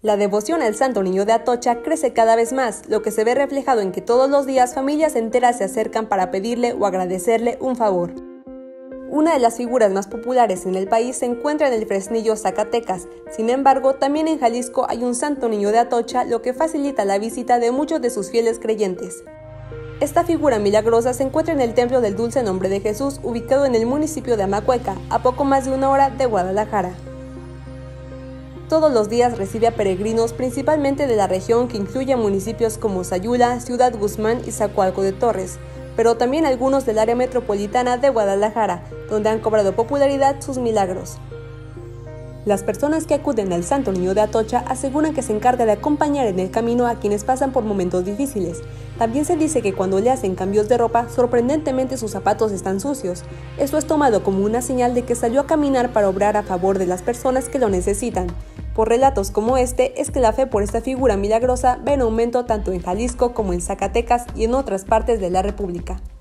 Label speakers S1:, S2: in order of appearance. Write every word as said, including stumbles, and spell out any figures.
S1: La devoción al Santo Niño de Atocha crece cada vez más, lo que se ve reflejado en que todos los días familias enteras se acercan para pedirle o agradecerle un favor. Una de las figuras más populares en el país se encuentra en el Fresnillo, Zacatecas. Sin embargo, también en Jalisco hay un Santo Niño de Atocha, lo que facilita la visita de muchos de sus fieles creyentes. Esta figura milagrosa se encuentra en el Templo del Dulce Nombre de Jesús, ubicado en el municipio de Amacueca, a poco más de una hora de Guadalajara. Todos los días recibe a peregrinos, principalmente de la región, que incluye municipios como Sayula, Ciudad Guzmán y Zacualco de Torres, pero también algunos del área metropolitana de Guadalajara, donde han cobrado popularidad sus milagros. Las personas que acuden al Santo Niño de Atocha aseguran que se encarga de acompañar en el camino a quienes pasan por momentos difíciles. También se dice que cuando le hacen cambios de ropa, sorprendentemente sus zapatos están sucios. Esto es tomado como una señal de que salió a caminar para obrar a favor de las personas que lo necesitan. Por relatos como este, es que la fe por esta figura milagrosa va en aumento tanto en Jalisco como en Zacatecas y en otras partes de la República.